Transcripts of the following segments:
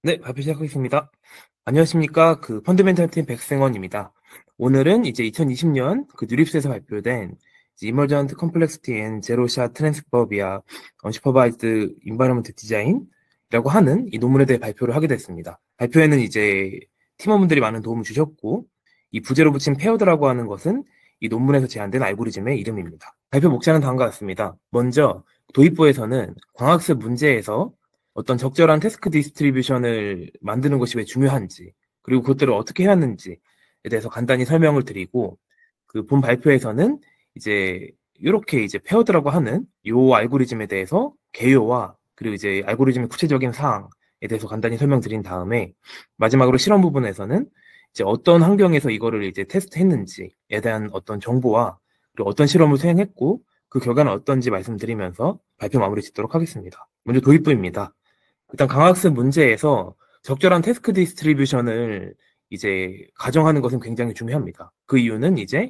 네, 발표 시작하겠습니다. 안녕하십니까. 펀더멘탈 팀 백승원입니다. 오늘은 이제 2020년 뉴립스에서 발표된 Emergent Complexity and Zero Shot Transfer via Unsupervised Environment Design이라고 하는 이 논문에 대해 발표를 하게 됐습니다. 발표에는 이제 팀원분들이 많은 도움을 주셨고, 이 부제로 붙인 페어드라고 하는 것은 이 논문에서 제안된 알고리즘의 이름입니다. 발표 목차는 다음과 같습니다. 먼저 도입부에서는 광학습 문제에서 어떤 적절한 태스크 디스트리뷰션을 만드는 것이 왜 중요한지, 그리고 그것들을 어떻게 해왔는지에 대해서 간단히 설명을 드리고, 본 발표에서는 이제 이렇게 이제 페어드라고 하는 이 알고리즘에 대해서 개요와 그리고 이제 알고리즘의 구체적인 사항에 대해서 간단히 설명드린 다음에, 마지막으로 실험 부분에서는 이제 어떤 환경에서 이거를 이제 테스트했는지에 대한 어떤 정보와 그리고 어떤 실험을 수행했고 그 결과는 어떤지 말씀드리면서 발표 마무리 짓도록 하겠습니다. 먼저 도입부입니다. 일단 강학습 문제에서 적절한 태스크 디스트리뷰션을 이제 가정하는 것은 굉장히 중요합니다. 그 이유는 이제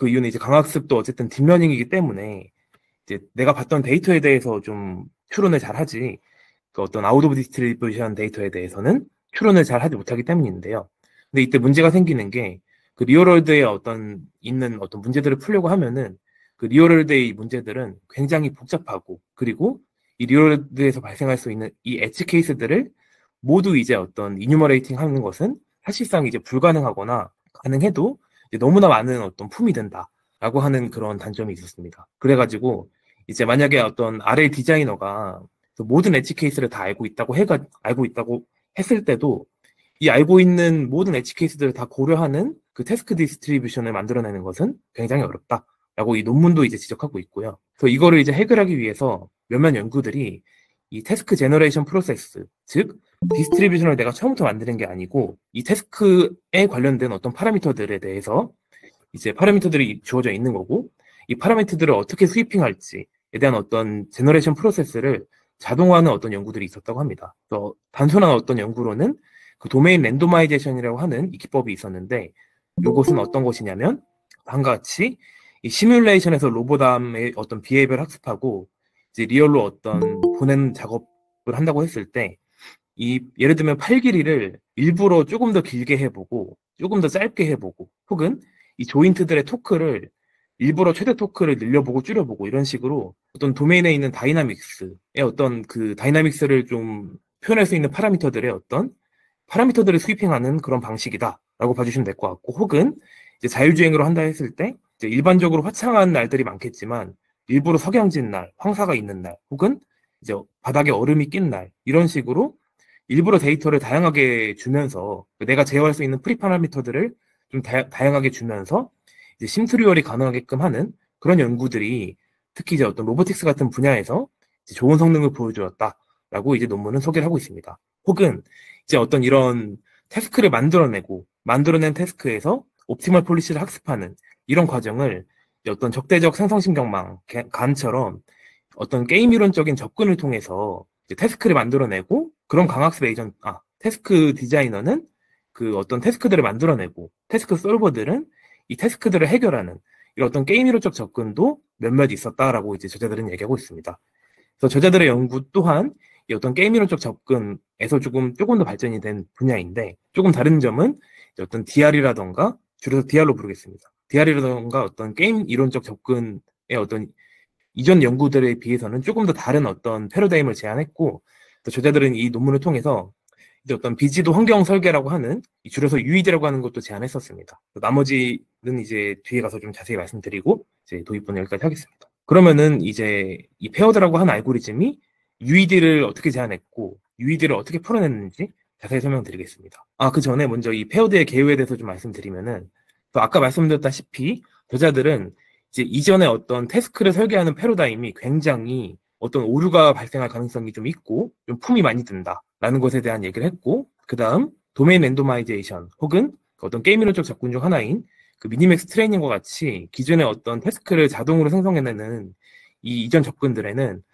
강학습도 어쨌든 딥러닝이기 때문에 이제 내가 봤던 데이터에 대해서 좀 추론을 잘 하지, 어떤 아웃 오브 디스트리뷰션 데이터에 대해서는 추론을 잘 하지 못하기 때문인데요. 근데 이때 문제가 생기는 게 리얼월드에 있는 어떤 문제들을 풀려고 하면은 리얼월드의 문제들은 굉장히 복잡하고, 그리고 이 리얼월드에서 발생할 수 있는 이 엣지 케이스들을 모두 이제 어떤 이뉴머레이팅 하는 것은 사실상 이제 불가능하거나 가능해도 이제 너무나 많은 어떤 품이 된다라고 하는 그런 단점이 있었습니다. 그래가지고 이제 만약에 어떤 RL 디자이너가 모든 엣지 케이스를 다 알고 있다고 했을 때도 이 알고 있는 모든 엣지 케이스들을 다 고려하는 그 태스크 디스트리뷰션을 만들어내는 것은 굉장히 어렵다라고 이 논문도 이제 지적하고 있고요. 그래서 이거를 이제 해결하기 위해서 몇몇 연구들이 이 태스크 제너레이션 프로세스, 즉 디스트리뷰션을 내가 처음부터 만드는 게 아니고 이 태스크에 관련된 어떤 파라미터들에 대해서 이제 파라미터들이 주어져 있는 거고, 이 파라미터들을 어떻게 스위핑할지에 대한 어떤 제너레이션 프로세스를 자동화하는 어떤 연구들이 있었다고 합니다. 그래서 단순한 어떤 연구로는 도메인 랜도마이제이션이라고 하는 이 기법이 있었는데, 이것은 어떤 것이냐면 다음과 같이 이 시뮬레이션에서 로보담의 어떤 비헤이비어를 학습하고 이제 리얼로 어떤 보낸 작업을 한다고 했을 때, 예를 들면 팔 길이를 일부러 조금 더 길게 해보고 조금 더 짧게 해보고, 혹은 이 조인트들의 토크를 일부러 최대 토크를 늘려보고 줄여보고, 이런 식으로 어떤 도메인에 있는 다이나믹스의 어떤 다이나믹스를 좀 표현할 수 있는 파라미터들을 스위핑하는 그런 방식이다라고 봐주시면 될 것 같고, 혹은 이제 자율주행으로 한다 했을 때 이제 일반적으로 화창한 날들이 많겠지만 일부러 석양진 날, 황사가 있는 날, 혹은 이제 바닥에 얼음이 낀 날, 이런 식으로 일부러 데이터를 다양하게 주면서 내가 제어할 수 있는 프리 파라미터들을 좀 다양하게 주면서 이제 심트리얼이 가능하게끔 하는 그런 연구들이 특히 이제 어떤 로보틱스 같은 분야에서 이제 좋은 성능을 보여주었다라고 이제 논문은 소개를 하고 있습니다. 혹은 이제 어떤 이런 태스크를 만들어낸 태스크에서 옵티멀 폴리시를 학습하는 이런 과정을 어떤 적대적 생성신경망 간처럼 어떤 게임 이론적인 접근을 통해서 이제 태스크를 만들어내고, 그런 태스크 디자이너는 어떤 태스크들을 만들어내고, 태스크 솔버들은 이 태스크들을 해결하는 이런 어떤 게임 이론적 접근도 몇몇 있었다라고 이제 저자들은 얘기하고 있습니다. 그래서 저자들의 연구 또한 이 어떤 게임 이론적 접근에서 조금 더 발전이 된 분야인데, 조금 다른 점은 어떤 DR이라던가, 줄여서 DR로 부르겠습니다. DR이라던가 어떤 게임 이론적 접근의 어떤 이전 연구들에 비해서는 조금 더 다른 어떤 패러다임을 제안했고, 또 저자들은 이 논문을 통해서 이제 어떤 비지도 환경 설계라고 하는, 줄여서 UED라고 하는 것도 제안했었습니다. 나머지는 이제 뒤에 가서 좀 자세히 말씀드리고 이제 도입부는 여기까지 하겠습니다. 그러면은 이제 이 페어드라고 하는 알고리즘이 UED를 어떻게 제안했고 UED를 어떻게 풀어냈는지 자세히 설명드리겠습니다. 그 전에 먼저 이 페어드의 개요에 대해서 좀 말씀드리면은, 또 아까 말씀드렸다시피 저자들은 이제 이전에 어떤 태스크를 설계하는 패러다임이 굉장히 어떤 오류가 발생할 가능성이 좀 있고 좀 품이 많이 든다라는 것에 대한 얘기를 했고, 그 다음 도메인 랜도마이제이션 혹은 어떤 게임 이론적 접근 중 하나인 미니맥스 트레이닝과 같이 기존의 어떤 태스크를 자동으로 생성해내는 이 이전 접근들에는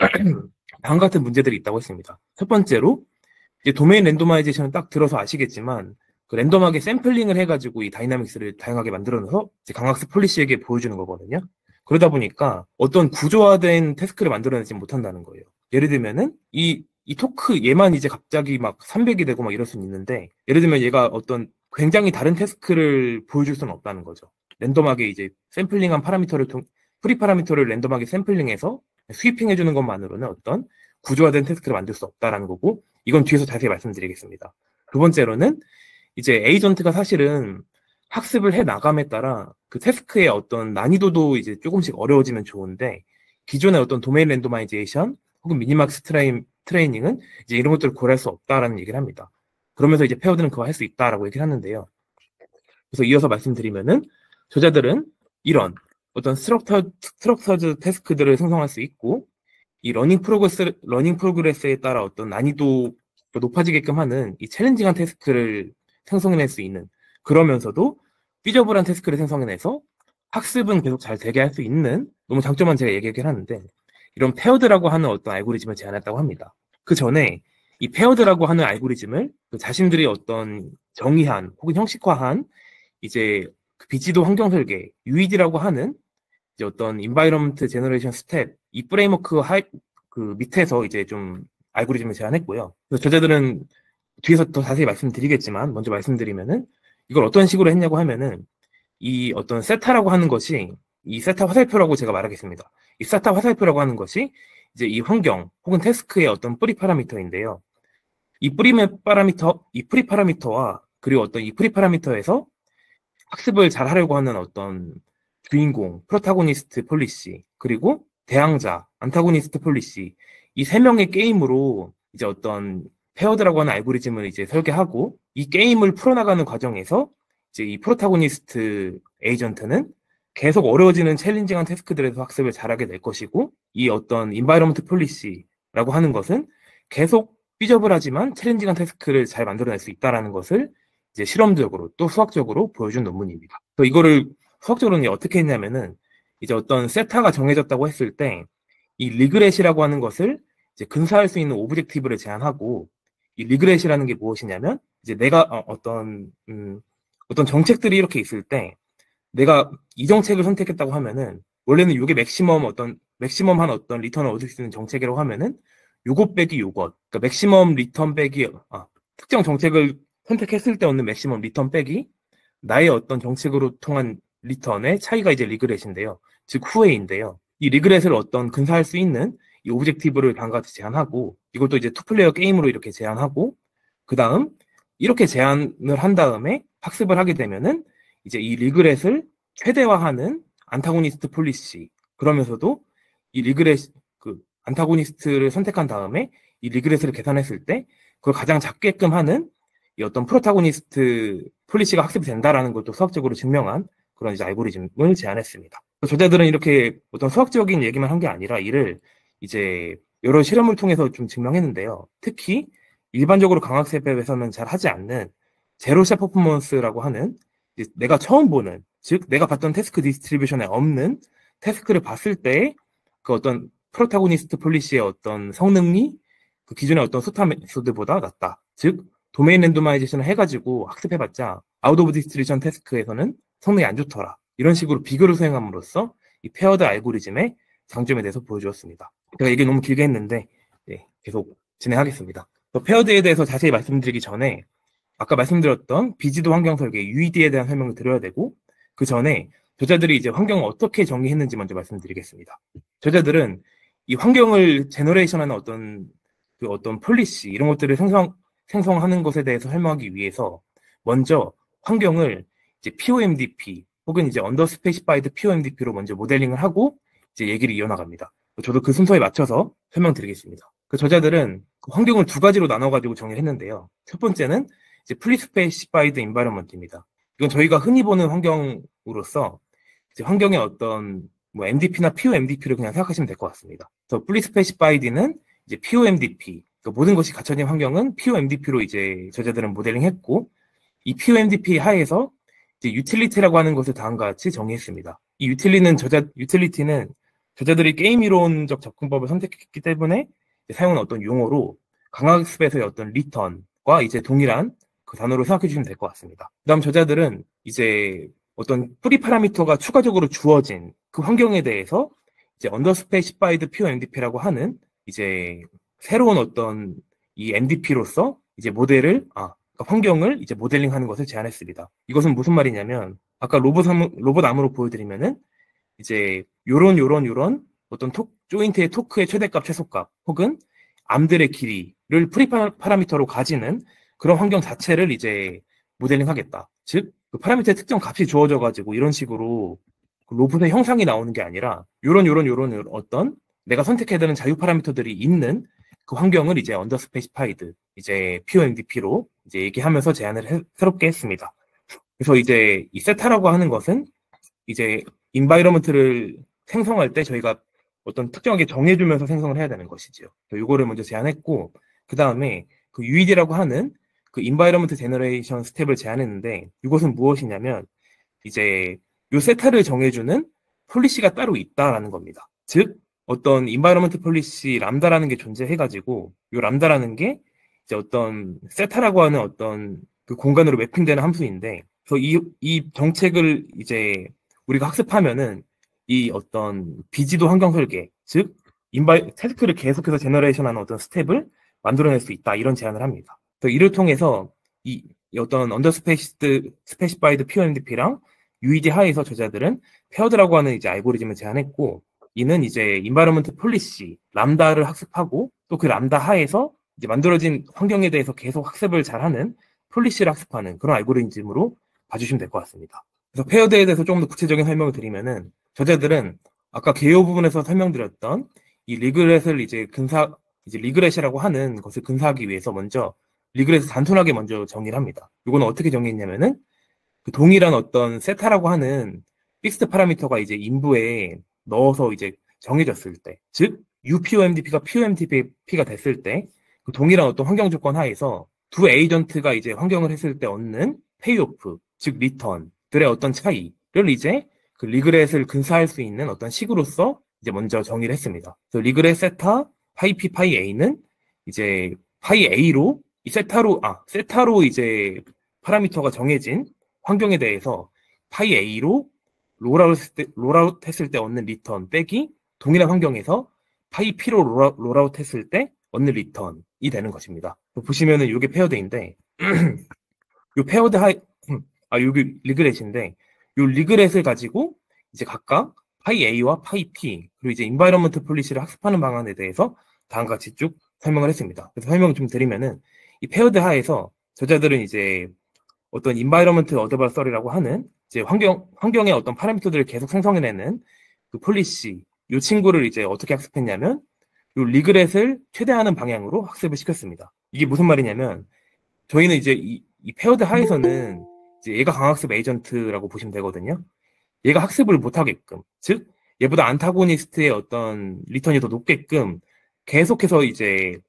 다음 같은 문제들이 있다고 했습니다. 첫 번째로 이제 도메인 랜도마이제이션은 딱 들어서 아시겠지만 랜덤하게 샘플링을 해가지고 이 다이나믹스를 다양하게 만들어내서 이제 강학습 폴리시에게 보여주는 거거든요. 그러다 보니까 어떤 구조화된 태스크를 만들어내지 못한다는 거예요. 예를 들면은 이 이 토크 얘만 이제 갑자기 막 300이 되고 막 이럴 수는 있는데, 예를 들면 얘가 어떤 굉장히 다른 태스크를 보여줄 수는 없다는 거죠. 랜덤하게 이제 샘플링한 프리 파라미터를 랜덤하게 샘플링해서 스위핑해주는 것만으로는 어떤 구조화된 태스크를 만들 수 없다라는 거고, 이건 뒤에서 자세히 말씀드리겠습니다. 두 번째로는 이제 에이전트가 사실은 학습을 해 나감에 따라 그 태스크의 어떤 난이도도 이제 조금씩 어려워지면 좋은데, 기존의 어떤 도메인 랜도마이제이션 혹은 미니막스 트레이닝은 이제 이런 것들을 고려할 수 없다라는 얘기를 합니다. 그러면서 이제 페어들은 그거 할 수 있다라고 얘기를 하는데요. 그래서 이어서 말씀드리면은 저자들은 이런 어떤 스트럭처드 태스크들을 생성할 수 있고, 이 러닝 프로그레스에 따라 어떤 난이도가 높아지게끔 하는 이 챌린징한 태스크를 생성해낼 수 있는, 그러면서도 피저블한 태스크를 생성해내서 학습은 계속 잘 되게 할 수 있는, 너무 장점만 제가 얘기하긴 하는데, 이런 페어드라고 하는 어떤 알고리즘을 제안했다고 합니다. 그 전에 이 페어드라고 하는 알고리즘을 자신들이 어떤 정의한 혹은 형식화한 이제 그 비지도 환경 설계 UED라고 하는 이제 어떤 인바이러먼트 제너레이션 스텝, 이 프레임워크 그 밑에서 이제 좀 알고리즘을 제안했고요. 그래서 저자들은 뒤에서 더 자세히 말씀드리겠지만, 먼저 말씀드리면은 이걸 어떤 식으로 했냐고 하면은, 이 어떤 세타라고 하는 것이, 이 세타 화살표라고 제가 말하겠습니다. 이 세타 화살표라고 하는 것이 이제 이 환경 혹은 태스크의 어떤 뿌리 파라미터인데요. 이 프리 파라미터와 그리고 어떤 이 프리 파라미터에서 학습을 잘 하려고 하는 어떤 주인공, 프로타고니스트 폴리시, 그리고 대항자, 안타고니스트 폴리시, 이 세 명의 게임으로 이제 어떤 페어드라고 하는 알고리즘을 이제 설계하고, 이 게임을 풀어나가는 과정에서 이제 이 프로타고니스트 에이전트는 계속 어려워지는 챌린징한 태스크들에서 학습을 잘하게 될 것이고, 이 어떤 인바이러먼트 폴리시라고 하는 것은 계속 피저블하지만 챌린징한 태스크를 잘 만들어낼 수 있다는 것을 이제 실험적으로 또 수학적으로 보여준 논문입니다. 또 이거를 수학적으로는 어떻게 했냐면은, 이제 어떤 세타가 정해졌다고 했을 때 이 리그렛이라고 하는 것을 이제 근사할 수 있는 오브젝티브를 제안하고, 이 리그렛이라는 게 무엇이냐면, 이제 내가 어떤 정책들이 이렇게 있을 때 내가 이 정책을 선택했다고 하면은, 원래는 이게 맥시멈 한 어떤 리턴을 얻을 수 있는 정책이라고 하면은 요것 빼기 요것, 그러니까 맥시멈 리턴 빼기, 특정 정책을 선택했을 때 얻는 맥시멈 리턴 빼기 나의 어떤 정책으로 통한 리턴의 차이가 이제 리그렛인데요. 즉 후회인데요. 이 리그렛을 어떤 근사할 수 있는 이 오브젝티브를 다음과 같이 제안하고, 이것도 이제 투플레이어 게임으로 이렇게 제안하고, 그 다음 이렇게 제안을 한 다음에 학습을 하게 되면은 이제 이 리그렛을 최대화하는 안타고니스트 폴리시, 그러면서도 이 그 안타고니스트를 선택한 다음에 이 리그렛을 계산했을 때 그걸 가장 작게끔 하는 이 어떤 프로타고니스트 폴리시가 학습이 된다라는 것도 수학적으로 증명한 그런 이제 알고리즘을 제안했습니다. 저자들은 이렇게 어떤 수학적인 얘기만 한 게 아니라 이를 이제 여러 실험을 통해서 좀 증명했는데요. 특히 일반적으로 강학습에서는 잘 하지 않는 제로샷 퍼포먼스라고 하는, 내가 처음 보는, 즉 내가 봤던 태스크 디스트리뷰션에 없는 태스크를 봤을 때 그 어떤 프로타고니스트 폴리시의 어떤 성능이 그 기존의 어떤 수타 메소드보다 낮다. 즉 도메인 랜도마이제이션을 해가지고 학습해봤자 아웃 오브 디스트리뷰션 태스크에서는 성능이 안 좋더라. 이런 식으로 비교를 수행함으로써 이 페어드 알고리즘의 장점에 대해서 보여주었습니다. 제가 얘기 너무 길게 했는데 계속 진행하겠습니다. 페어드에 대해서 자세히 말씀드리기 전에 아까 말씀드렸던 비지도 환경 설계 UED에 대한 설명을 드려야 되고, 그 전에 저자들이 이제 환경을 어떻게 정의했는지 먼저 말씀드리겠습니다. 저자들은 이 환경을 제너레이션하는 어떤 폴리시 이런 것들을 생성하는 것에 대해서 설명하기 위해서 먼저 환경을 이제 POMDP 혹은 이제 언더스페시파이드 POMDP로 먼저 모델링을 하고 이제 얘기를 이어나갑니다. 저도 그 순서에 맞춰서 설명드리겠습니다. 그 저자들은 환경을 두 가지로 나눠가지고 정의를 했는데요. 첫 번째는 이제 프리스페시파이드 인바이러먼트입니다. 이건 저희가 흔히 보는 환경으로서 이제 환경의 어떤 뭐 MDP나 POMDP를 그냥 생각하시면 될 것 같습니다. 그래서 프리스페시파이드는 이제 POMDP, 그러니까 모든 것이 갖춰진 환경은 POMDP로 이제 저자들은 모델링했고, 이 POMDP 하에서 이제 유틸리티라고 하는 것을 다음과 같이 정의했습니다. 이 유틸리티는 저자들이 게임 이론적 접근법을 선택했기 때문에 사용한 어떤 용어로 강학습에서의 어떤 리턴과 이제 동일한 그 단어로 생각해 주시면 될 것 같습니다. 그다음 저자들은 이제 어떤 프리 파라미터가 추가적으로 주어진 그 환경에 대해서 이제 언더스페시파이드 POMDP라고 하는 이제 새로운 어떤 이 MDP로서 이제 모델을, 그러니까 환경을 이제 모델링하는 것을 제안했습니다. 이것은 무슨 말이냐면, 아까 로봇 암으로 보여드리면은, 이제 요런 어떤 조인트의 토크의 최대값, 최소값, 혹은 암들의 길이를 파라미터로 가지는 그런 환경 자체를 이제 모델링 하겠다. 즉, 그 파라미터의 특정 값이 주어져가지고 이런 식으로 그 로봇의 형상이 나오는 게 아니라 요런 어떤 내가 선택해야 되는 자유 파라미터들이 있는 그 환경을 이제 언더스페시파이드, 이제 POMDP로 이제 얘기하면서 제안을 새롭게 했습니다. 그래서 이제 이 세타라고 하는 것은 이제 인바이러먼트를 생성할 때 저희가 어떤 특정하게 정해주면서 생성을 해야 되는 것이지요. 이거를 먼저 제안했고, 그 다음에 그 UED라고 하는 그 인바이러먼트 제너레이션 스텝을 제안했는데, 이것은 무엇이냐면, 이제 요 세타를 정해주는 폴리시가 따로 있다라는 겁니다. 즉, 어떤 인바이러먼트 폴리시 람다라는 게 존재해가지고, 요 람다라는 게 이제 어떤 세타라고 하는 어떤 그 공간으로 매핑되는 함수인데, 그래서 이 정책을 이제 우리가 학습하면은 이 어떤 비지도 환경 설계, 즉 태스크를 계속해서 제너레이션하는 어떤 스텝을 만들어낼 수 있다, 이런 제안을 합니다. 그래서 이를 통해서 이 어떤 스페시파이드 POMDP랑 UED 하에서 저자들은 페어드라고 하는 이제 알고리즘을 제안했고, 이는 이제 인바이러먼트 폴리시 람다를 학습하고 또 그 람다 하에서 이제 만들어진 환경에 대해서 계속 학습을 잘하는 폴리시를 학습하는 그런 알고리즘으로 봐주시면 될 것 같습니다. 그래서 페어드에 대해서 조금 더 구체적인 설명을 드리면은, 저자들은 아까 개요 부분에서 설명드렸던 이 리그렛을 이제 리그렛이라고 하는 것을 근사하기 위해서 먼저 리그렛을 단순하게 먼저 정의를 합니다. 이거는 어떻게 정의했냐면은, 그 동일한 어떤 세타라고 하는 픽스드 파라미터가 이제 인부에 넣어서 이제 정해졌을 때, 즉 UPOMDP가 POMDP가 됐을 때, 그 동일한 어떤 환경 조건 하에서 두 에이전트가 이제 환경을 했을 때 얻는 페이오프, 즉 리턴들의 어떤 차이를 이제 그 리그렛을 근사할 수 있는 어떤 식으로서 이제 먼저 정의를 했습니다. 그래서 리그렛 세타 파이 P 파이 A는 이제 파이 A로 이 세타로 이제 파라미터가 정해진 환경에 대해서 파이 A로 롤아웃 했을 때 얻는 리턴 빼기 동일한 환경에서 파이 P로 롤아웃 했을 때 얻는 리턴이 되는 것입니다. 보시면은 이게 페어드인데 요 페어드 여기 리그렛인데 요 리그렛을 가지고 이제 각각 파이 A와 파이 P 그리고 이제 인바이러먼트 폴리시를 학습하는 방안에 대해서 다음과 같이 쭉 설명을 했습니다. 그래서 설명을 좀 드리면은 이 페어드 하에서 저자들은 이제 어떤 인바이러먼트 어드버서리라고 하는 이제 환경의 어떤 파라미터들을 계속 생성해내는 그 폴리시, 이 친구를 이제 어떻게 학습했냐면 이 리그렛을 최대화하는 방향으로 학습을 시켰습니다. 이게 무슨 말이냐면 저희는 이제 이 페어드 하에서는 이제 얘가 강학습 에이전트라고 보시면 되거든요. 얘가 학습을 못하게끔, 즉 얘보다 안타고니스트의 어떤 리턴이 더 높게끔 계속해서 이제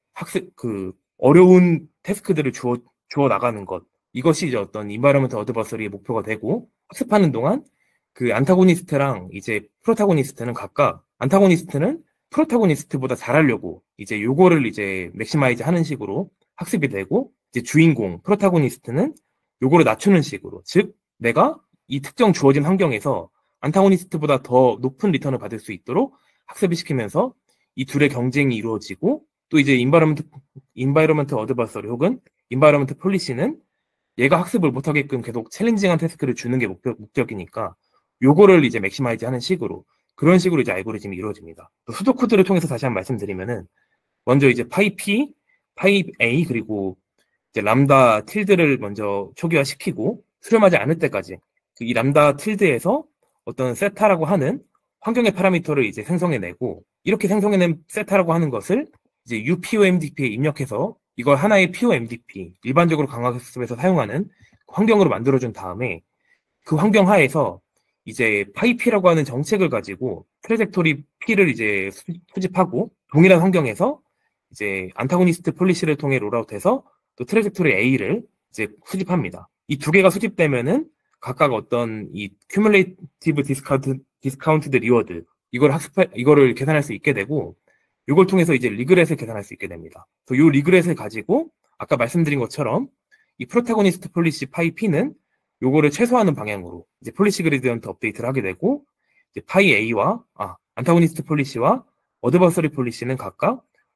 어려운 태스크들을 주어 나가는 것, 이것이 이제 어떤 인바이러먼트 어드버서리의 목표가 되고, 학습하는 동안 그 안타고니스트랑 이제 프로타고니스트는 각각, 안타고니스트는 프로타고니스트보다 잘하려고 이제 요거를 이제 맥시마이즈 하는 식으로 학습이 되고, 이제 주인공 프로타고니스트는 요거를 낮추는 식으로, 즉 내가 이 특정 주어진 환경에서 안타고니스트보다 더 높은 리턴을 받을 수 있도록 학습을 시키면서 이 둘의 경쟁이 이루어지고, 또 이제 인바이러먼트 어드버서리 혹은 인바이러먼트 폴리시는 얘가 학습을 못하게끔 계속 챌린징한 태스크를 주는 게 목적이니까 요거를 이제 맥시마이즈 하는 식으로, 그런 식으로 이제 알고리즘이 이루어집니다. 또 수도 코드를 통해서 다시 한번 말씀드리면은, 먼저 이제 파이 P, 파이 A 그리고 이제 람다 틸드를 먼저 초기화시키고 수렴하지 않을 때까지 이 람다 틸드에서 어떤 세타라고 하는 환경의 파라미터를 이제 생성해내고, 이렇게 생성해낸 세타라고 하는 것을 이제 UPOMDP에 입력해서 이걸 하나의 POMDP, 일반적으로 강학습에서 사용하는 환경으로 만들어준 다음에 그 환경 하에서 이제 파이P라고 하는 정책을 가지고 트래젝토리 P를 이제 수집하고, 동일한 환경에서 이제 안타고니스트 폴리시를 통해 롤아웃해서 또 트래젝토리 A를 이제 수집합니다. 이 두 개가 수집되면은 각각 어떤 이 큐뮬레이티브 디스카운트드 리워드, 이거를 계산할 수 있게 되고, 이걸 통해서 이제 리그렛을 계산할 수 있게 됩니다. 그래서 이 리그렛을 가지고 아까 말씀드린 것처럼 이 프로타고니스트 폴리시 파이 P는 요거를 최소화하는 방향으로 이제 폴리시 그레디언트 업데이트를 하게 되고, 이제 파이 A와 안타고니스트 폴리시와 어드버서리 폴리시는 각각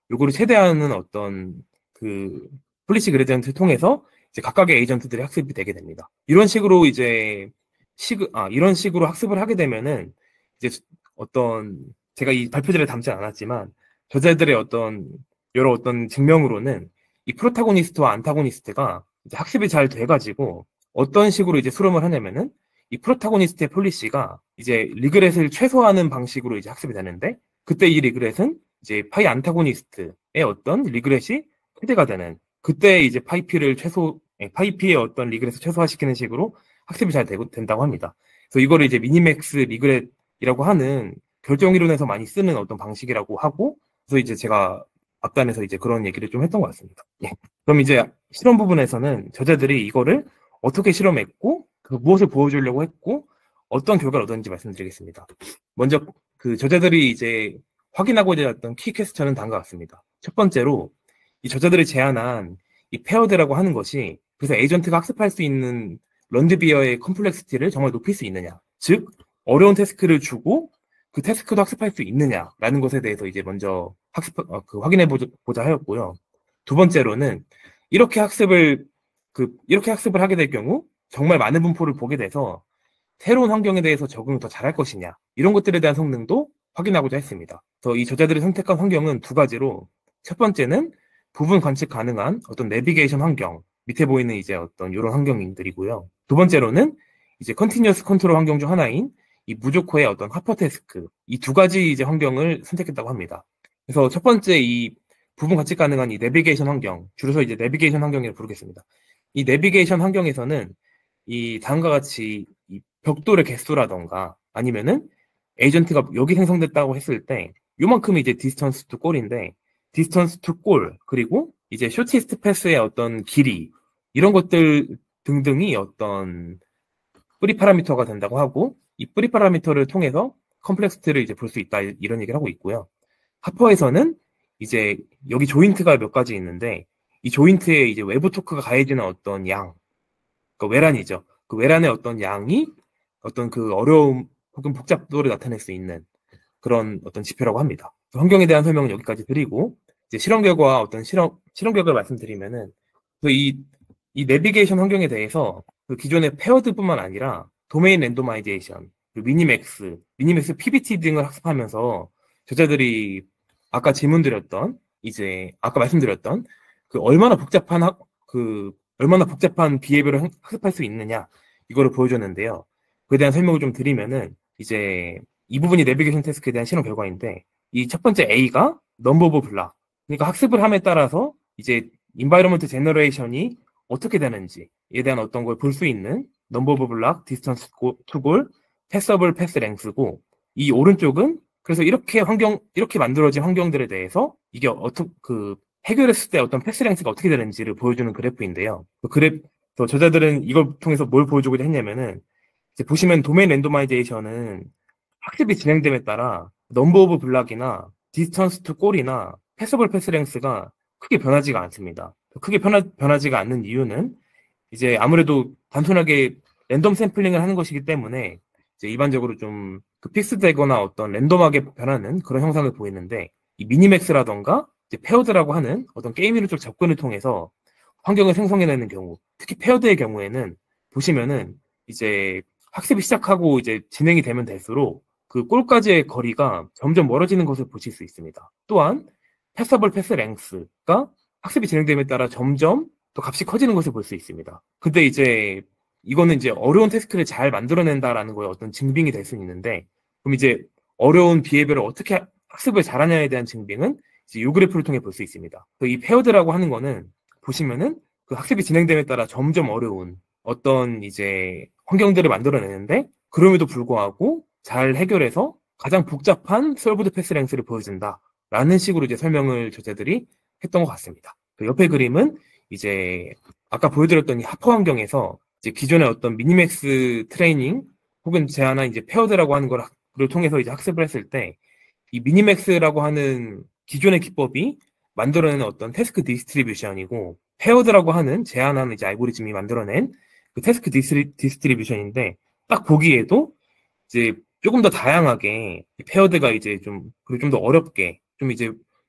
요거를 최대화하는 어떤 그 폴리시 그레디언트를 통해서 이제 각각의 에이전트들이 학습이 되게 됩니다. 이런 식으로 이제 이런 식으로 학습을 하게 되면은 이제 어떤 제가 이 발표들에 담지 않았지만 저자들의 어떤 여러 어떤 증명으로는 이 프로타고니스트와 안타고니스트가 이제 학습이 잘 돼가지고 어떤 식으로 이제 수렴을 하냐면은 이 프로타고니스트의 폴리시가 이제 리그렛을 최소화하는 방식으로 이제 학습이 되는데 그때 이 리그렛은 이제 파이 안타고니스트의 어떤 리그렛이 최대가 되는 그때 이제 파이피의 어떤 리그렛을 최소화시키는 식으로 학습이 잘 된다고 합니다. 그래서 이거를 이제 미니맥스 리그렛이라고 하는 결정 이론에서 많이 쓰는 어떤 방식이라고 하고 그래서 이제 제가 앞단에서 이제 그런 얘기를 좀 했던 것 같습니다. 예. 그럼 이제 실험 부분에서는 저자들이 이거를 어떻게 실험했고 그 무엇을 보여주려고 했고 어떤 결과를 얻었는지 말씀드리겠습니다. 먼저 그 저자들이 이제 확인하고자 했던 키 퀘스천은 다음과 같습니다. 첫 번째로 이 저자들이 제안한 이 페어드라고 하는 것이 그래서 에이전트가 학습할 수 있는 런드비어의 컴플렉시티를 정말 높일 수 있느냐. 즉 어려운 태스크를 주고 그 태스크도 학습할 수 있느냐라는 것에 대해서 이제 먼저 확인해 보자 하였고요. 두 번째로는 이렇게 학습을 하게 될 경우 정말 많은 분포를 보게 돼서 새로운 환경에 대해서 적응을 더 잘할 것이냐 이런 것들에 대한 성능도 확인하고자 했습니다. 그래서 이 저자들이 선택한 환경은 두 가지로 첫 번째는 부분 관측 가능한 어떤 내비게이션 환경 밑에 보이는 이제 어떤 이런 환경들이고요. 두 번째로는 이제 컨티뉴어스 컨트롤 환경 중 하나인 이 무조코의 어떤 하퍼테스크 이 두 가지 이제 환경을 선택했다고 합니다. 그래서 첫 번째 이 부분 관측 가능한 이 내비게이션 환경 줄여서 이제 내비게이션 환경이라고 부르겠습니다. 이 내비게이션 환경에서는 이 다음과 같이 이 벽돌의 개수라던가 아니면은 에이전트가 여기 생성됐다고 했을 때 요만큼이 이제 디스턴스 투 골인데 디스턴스 투 골 그리고 이제 쇼티스트 패스의 어떤 길이 이런 것들 등등이 어떤 뿌리 파라미터가 된다고 하고 이 뿌리 파라미터를 통해서 컴플렉시티를 이제 볼 수 있다 이런 얘기를 하고 있고요. 하퍼에서는 이제 여기 조인트가 몇 가지 있는데 이 조인트에 이제 외부 토크가 가해지는 어떤 양, 그 외란이죠. 그 외란의 어떤 양이 어떤 그 어려움 혹은 복잡도를 나타낼 수 있는 그런 어떤 지표라고 합니다. 환경에 대한 설명은 여기까지 드리고 이제 실험 결과와 어떤 실험 결과를 말씀드리면은 이 내비게이션 환경에 대해서 그 기존의 페어드뿐만 아니라 도메인 랜도마이제이션, 미니맥스 PBT 등을 학습하면서 저자들이 아까 아까 말씀드렸던 그 얼마나 복잡한 비헤비어를 학습할 수 있느냐 이거를 보여줬는데요. 그에 대한 설명을 좀 드리면은 이제 이 부분이 내비게이션 태스크에 대한 실험 결과인데 이 첫 번째 A가 넘버 오브 블락 그러니까 학습을 함에 따라서 이제 인바이러먼트 제너레이션이 어떻게 되는지에 대한 어떤 걸 볼 수 있는 넘버 오브 블락, 디스턴스 투 골, 패서블 패스 랭스고 이 오른쪽은 그래서 이렇게 만들어진 환경들에 대해서 이게 해결했을 때 어떤 패스 랭스가 어떻게 되는지를 보여주는 그래프인데요. 저자들은 이걸 통해서 뭘 보여주고자 했냐면은 이제 보시면 도메인 랜도마이제이션은 학습이 진행됨에 따라 넘버 오브 블락이나 디스턴스 투 골이나 패서블 패스 랭스가 크게 변하지가 않습니다. 크게 변하지가 않는 이유는 이제 아무래도 단순하게 랜덤 샘플링을 하는 것이기 때문에 이제 일반적으로 좀 픽스되거나 어떤 랜덤하게 변하는 그런 형상을 보이는데 이 미니맥스라던가 이제 페어드라고 하는 어떤 게임 이론적 접근을 통해서 환경을 생성해내는 경우 특히 페어드의 경우에는 보시면은 이제 학습이 시작하고 이제 진행이 되면 될수록 그 골까지의 거리가 점점 멀어지는 것을 보실 수 있습니다. 또한 패서블 패스 랭스가 학습이 진행됨에 따라 점점 또 값이 커지는 것을 볼 수 있습니다. 근데 이제 이거는 이제 어려운 태스크를 잘 만들어낸다라는 거에 어떤 증빙이 될 수 있는데 그럼 이제 어려운 비헤비어를 어떻게 학습을 잘하냐에 대한 증빙은 이제 이 그래프를 통해 볼 수 있습니다. 이 페어드라고 하는 거는 보시면은 그 학습이 진행됨에 따라 점점 어려운 어떤 이제 환경들을 만들어내는데 그럼에도 불구하고 잘 해결해서 가장 복잡한 솔브드 패스 랭스를 보여준다라는 식으로 이제 설명을 저자들이 했던 것 같습니다. 그 옆에 그림은 이제 아까 보여드렸던 이 하퍼 환경에서 이제 기존의 어떤 미니맥스 트레이닝 혹은 제안한 이제 페어드라고 하는 거를 통해서 이제 학습을 했을 때 이 미니맥스라고 하는 기존의 기법이 만들어내는 어떤 태스크 디스트리뷰션이고 페어드라고 하는 제안하는 이제 알고리즘이 만들어낸 그 태스크 디스트리뷰션인데 딱 보기에도 이제 조금 더 다양하게 페어드가 이제 좀 더 어렵게 좀 이제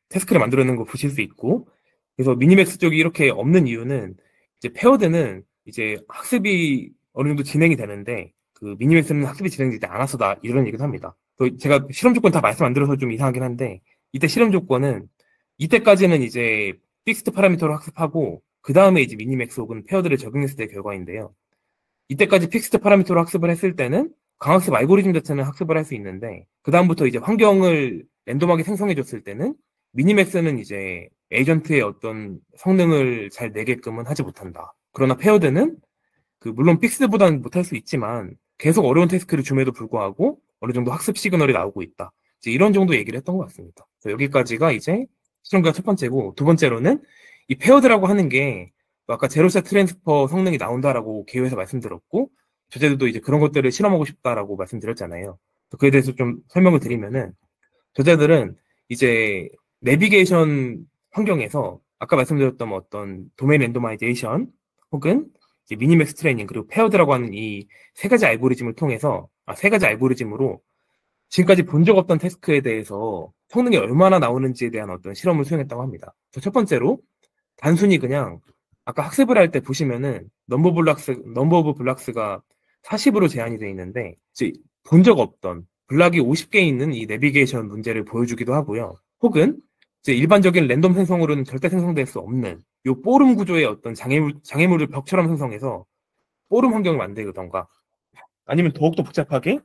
태스크를 만들어내는 거 보실 수 있고, 그래서 미니맥스 쪽이 이렇게 없는 이유는 이제 페어드는 이제 학습이 어느 정도 진행이 되는데 그 미니맥스는 학습이 진행되지 않아서다 이런 얘기도 합니다. 또 제가 실험 조건 다 말씀 안 드려서 좀 이상하긴 한데 이때 실험 조건은 이때까지는 이제 픽스트 파라미터로 학습하고 그 다음에 이제 미니맥스 혹은 페어드를 적용했을 때 결과인데요. 이때까지 픽스트 파라미터로 학습을 했을 때는 강학습 알고리즘 자체는 학습을 할 수 있는데 그 다음부터 이제 환경을 랜덤하게 생성해 줬을 때는 미니맥스는 이제 에이전트의 어떤 성능을 잘 내게끔은 하지 못한다. 그러나 페어드는 물론 픽스보다는 못할 수 있지만 계속 어려운 태스크를 줌에도 불구하고 어느 정도 학습 시그널이 나오고 있다. 이제 이런 정도 얘기를 했던 것 같습니다. 그래서 여기까지가 이제 실험과 첫 번째고 두 번째로는 이 페어드라고 하는 게 아까 제로샷 트랜스퍼 성능이 나온다라고 개요에서 말씀드렸고 저자들도 이제 그런 것들을 실험하고 싶다라고 말씀드렸잖아요. 그에 대해서 좀 설명을 드리면은 저자들은 이제 내비게이션 환경에서 아까 말씀드렸던 어떤 도메인 랜도마이제이션 혹은 이제 미니맥스 트레이닝 그리고 페어드라고 하는 이 세 가지 알고리즘을 통해서 세 가지 알고리즘으로 지금까지 본 적 없던 태스크에 대해서 성능이 얼마나 나오는지에 대한 어떤 실험을 수행했다고 합니다. 첫 번째로 단순히 그냥 아까 학습을 할 때 보시면은 넘버 오브 블락스가 40으로 제한이 되어 있는데 이제 본 적 없던 블락이 50개 있는 이 내비게이션 문제를 보여주기도 하고요. 혹은 이제 일반적인 랜덤 생성으로는 절대 생성될 수 없는 요 뽀름 구조의 어떤 장애물을 벽처럼 생성해서 뽀름 환경을 만들던가 아니면 더욱더 복잡하게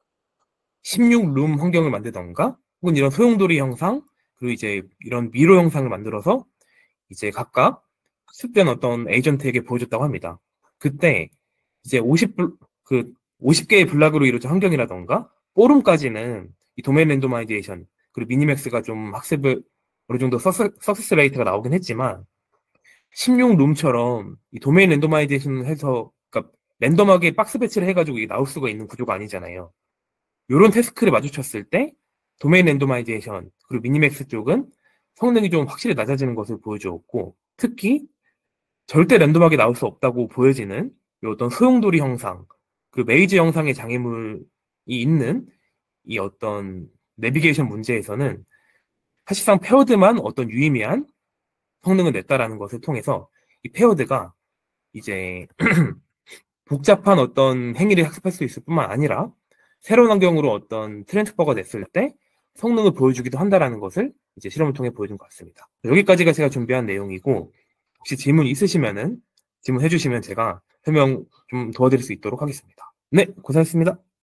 16룸 환경을 만들던가 혹은 이런 소용돌이 형상 그리고 이제 이런 미로 형상을 만들어서 이제 각각 학습된 어떤 에이전트에게 보여줬다고 합니다. 그때 이제 50개의 블락으로 이루어진 환경이라던가 뽀름까지는 이 도메인 랜도마이제이션 그리고 미니맥스가 좀 학습을 어느 정도 석세스 레이트가 나오긴 했지만 16룸처럼 이 도메인 랜도마이제이션을 해서 그러니까 랜덤하게 박스 배치를 해가지고 이게 나올 수가 있는 구조가 아니잖아요. 이런 태스크를 마주쳤을 때 도메인 랜도마이제이션 그리고 미니맥스 쪽은 성능이 좀 확실히 낮아지는 것을 보여주었고 특히 절대 랜덤하게 나올 수 없다고 보여지는 이 어떤 소용돌이 형상 그 메이즈 형상의 장애물이 있는 이 어떤 내비게이션 문제에서는 사실상 페어드만 어떤 유의미한 성능을 냈다라는 것을 통해서 이 페어드가 이제 복잡한 어떤 행위를 학습할 수 있을 뿐만 아니라 새로운 환경으로 어떤 트랜스퍼가 됐을 때 성능을 보여주기도 한다라는 것을 이제 실험을 통해 보여준 것 같습니다. 여기까지가 제가 준비한 내용이고 혹시 질문 있으시면은 질문해 주시면 제가 설명 좀 도와드릴 수 있도록 하겠습니다. 네, 고생하셨습니다.